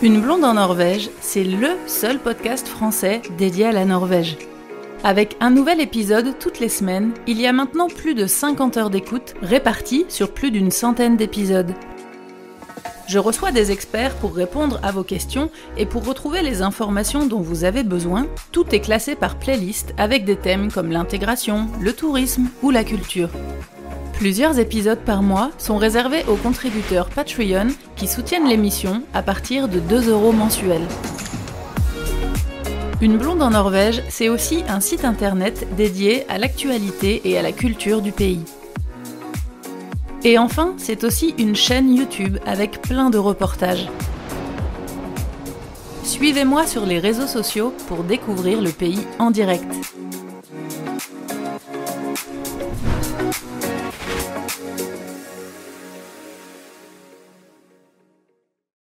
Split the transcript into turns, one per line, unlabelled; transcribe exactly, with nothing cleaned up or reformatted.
Une blonde en Norvège, c'est le seul podcast français dédié à la Norvège. Avec un nouvel épisode toutes les semaines, il y a maintenant plus de cinquante heures d'écoute réparties sur plus d'une centaine d'épisodes. Je reçois des experts pour répondre à vos questions et pour retrouver les informations dont vous avez besoin. Tout est classé par playlist avec des thèmes comme l'intégration, le tourisme ou la culture. Plusieurs épisodes par mois sont réservés aux contributeurs Patreon qui soutiennent l'émission à partir de deux euros mensuels. Une blonde en Norvège, c'est aussi un site internet dédié à l'actualité et à la culture du pays. Et enfin, c'est aussi une chaîne YouTube avec plein de reportages. Suivez-moi sur les réseaux sociaux pour découvrir le pays en direct.